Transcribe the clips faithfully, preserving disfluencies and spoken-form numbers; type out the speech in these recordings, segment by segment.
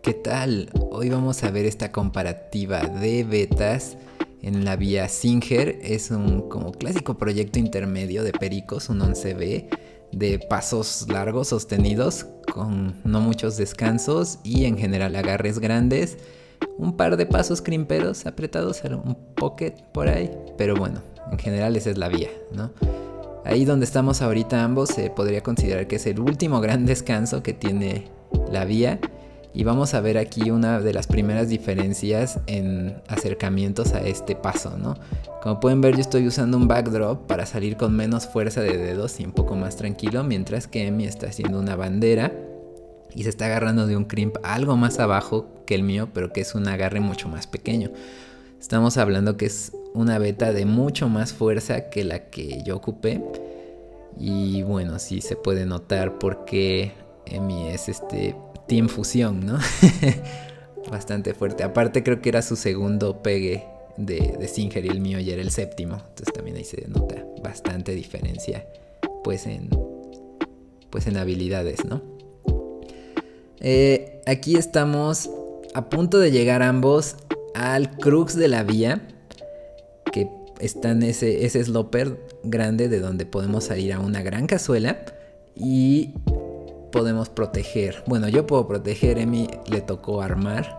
¿Qué tal? Hoy vamos a ver esta comparativa de betas en la vía Singer. Es un como clásico proyecto intermedio de pericos, un once B de pasos largos sostenidos con no muchos descansos y en general agarres grandes. Un par de pasos crimperos apretados, un pocket por ahí, pero bueno, en general esa es la vía, ¿no? Ahí donde estamos ahorita ambos se podría considerar que es el último gran descanso que tiene la vía. Y vamos a ver aquí una de las primeras diferencias en acercamientos a este paso, ¿no? Como pueden ver, yo estoy usando un backdrop para salir con menos fuerza de dedos y un poco más tranquilo, mientras que Emi está haciendo una bandera y se está agarrando de un crimp algo más abajo que el mío, pero que es un agarre mucho más pequeño. Estamos hablando que es una beta de mucho más fuerza que la que yo ocupé. Y bueno, sí se puede notar porque Emi es este... Team Fusión, ¿no? Bastante fuerte. Aparte creo que era su segundo pegue de, de Singer y el mío ya era el séptimo. Entonces también ahí se nota bastante diferencia pues en, pues en habilidades, ¿no? Eh, aquí estamos a punto de llegar ambos al crux de la vía, que está en ese, ese sloper grande de donde podemos salir a una gran cazuela y podemos proteger. Bueno, yo puedo proteger, Emi le tocó armar.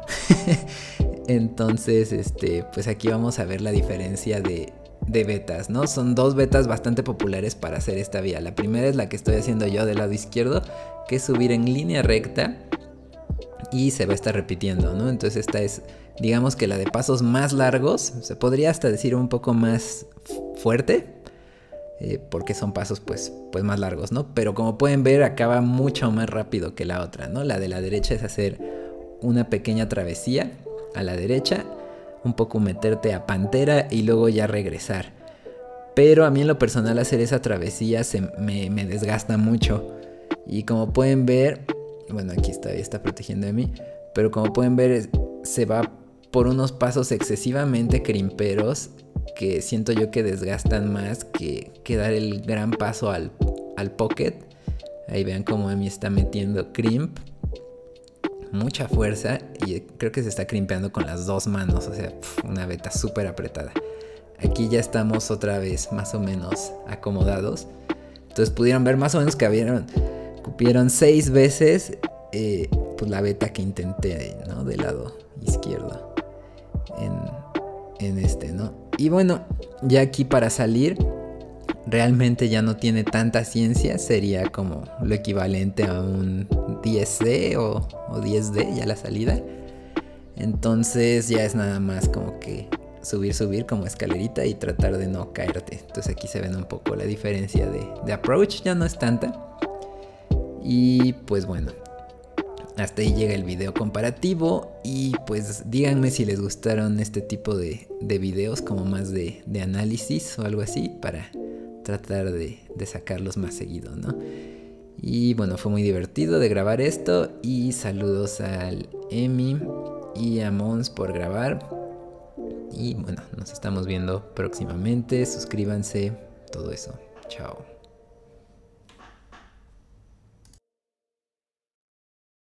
Entonces, este, pues aquí vamos a ver la diferencia de, de betas, ¿no? Son dos betas bastante populares para hacer esta vía. La primera es la que estoy haciendo yo del lado izquierdo, que es subir en línea recta y se va a estar repitiendo, ¿no? Entonces esta es, digamos que la de pasos más largos, se podría hasta decir un poco más fuerte. Eh, porque son pasos pues, pues más largos, ¿no? Pero como pueden ver acaba mucho más rápido que la otra, ¿no? La de la derecha es hacer una pequeña travesía a la derecha, un poco meterte a pantera y luego ya regresar. Pero a mí en lo personal hacer esa travesía se me, me desgasta mucho. Y como pueden ver, bueno, aquí está, está protegiendo de mí, pero como pueden ver se va por unos pasos excesivamente crimperos que siento yo que desgastan más que, que dar el gran paso al, al pocket. Ahí vean cómo Emi está metiendo crimp, mucha fuerza, y creo que se está crimpeando con las dos manos, o sea, una beta súper apretada. Aquí ya estamos otra vez más o menos acomodados. Entonces pudieron ver más o menos que habían, cupieron seis veces eh, pues la beta que intenté, ¿no? Del lado izquierdo en, en este, ¿no? Y bueno, ya aquí para salir realmente ya no tiene tanta ciencia, sería como lo equivalente a un diez D o, o diez D ya la salida. Entonces ya es nada más como que subir, subir como escalerita y tratar de no caerte. Entonces aquí se ven un poco la diferencia de, de approach, ya no es tanta. Y pues bueno, hasta ahí llega el video comparativo y pues díganme si les gustaron este tipo de, de videos como más de, de análisis o algo así para tratar de, de sacarlos más seguido, ¿no? Y bueno, fue muy divertido de grabar esto y saludos al Emi y a Mons por grabar. Y bueno, nos estamos viendo próximamente, suscríbanse, todo eso. Chao.